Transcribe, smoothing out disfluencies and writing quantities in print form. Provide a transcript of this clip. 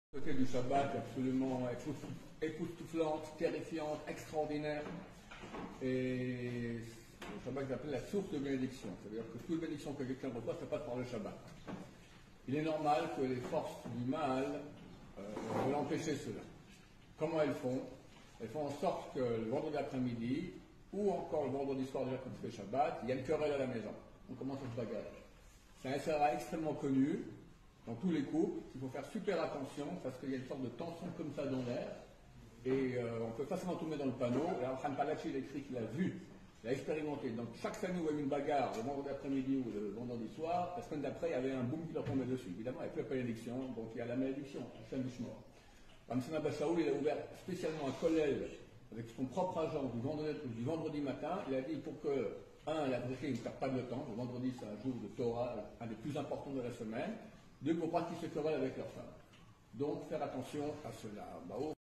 Côté du Shabbat absolument époustouflante, terrifiante, extraordinaire. Et le Shabbat que j'appelle la source de bénédiction. C'est-à-dire que toute bénédiction que quelqu'un reçoit, ça passe par le Shabbat. Il est normal que les forces du mal veulent empêcher cela. Comment elles font? Elles font en sorte que le vendredi après-midi, ou encore le vendredi soir déjà quand il fait Shabbat, il y a une querelle à la maison. On commence à se bagarrer. C'est un SRA extrêmement connu dans tous les couples. Il faut faire super attention parce qu'il y a une sorte de tension comme ça dans l'air et on peut facilement tomber dans le panneau. Et Abraham Palachi, il écrit qu'il a vu, il a expérimenté. Donc chaque famille où il y a eu une bagarre le vendredi après-midi ou le vendredi soir, la semaine d'après il y avait un boom qui leur tombait dessus. Évidemment, il n'y a plus la bénédiction, donc il y a la malédiction, la chaîne du Shmor. Ramsana Bassaoul, il a ouvert spécialement un collège avec son propre agent du vendredi matin. Il a dit pour que, la vérité, il ne perd pas de temps. Le vendredi, c'est un jour de Torah, un des plus importants de la semaine. Deux, pour pas qu'ils se querellent avec leur femme. Donc, faire attention à cela.